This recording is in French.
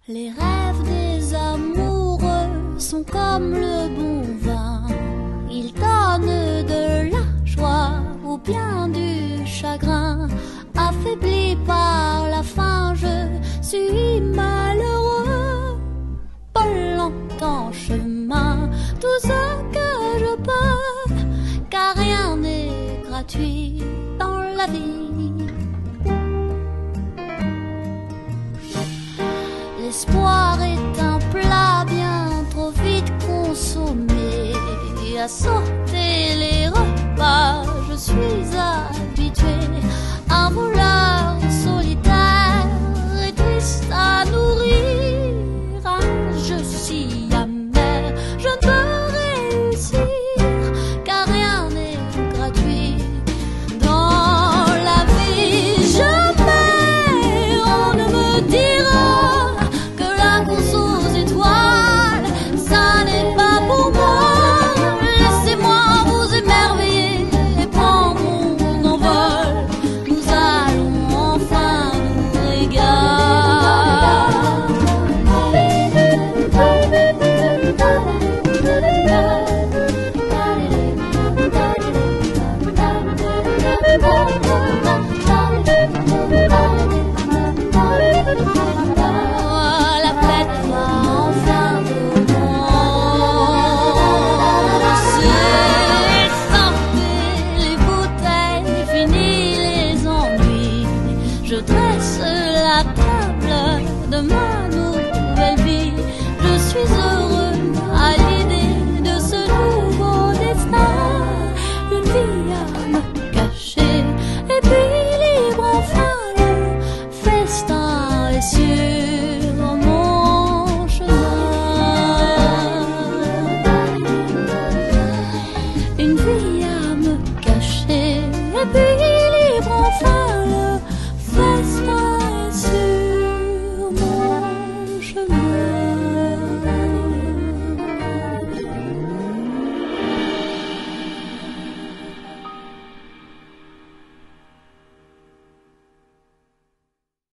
Les rêves des amoureux sont comme le bon vin. Ils donnent de la joie ou bien du chagrin. Affaibli par la faim, je suis malheureux. Pas longtemps chemin, tout ce que je peux, car rien n'est gratuit dans la vie. L'espoir est un plat bien trop vite consommé. À sauter les repas, je suis à